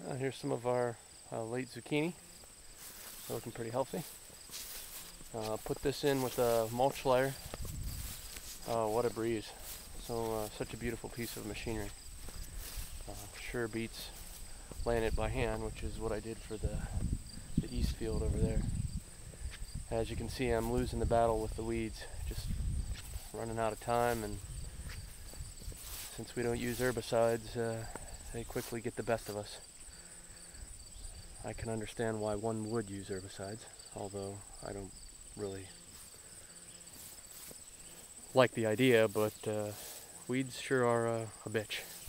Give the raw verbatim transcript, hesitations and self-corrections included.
Uh, here's some of our uh, late zucchini. They're looking pretty healthy. Uh, put this in with a mulch layer. Uh, what a breeze. So uh, such a beautiful piece of machinery. Uh, sure beats laying it by hand, which is what I did for the, the east field over there. As you can see, I'm losing the battle with the weeds, just running out of time, and since we don't use herbicides, uh, they quickly get the best of us. I can understand why one would use herbicides, although I don't really like the idea, but uh, weeds sure are uh, a bitch.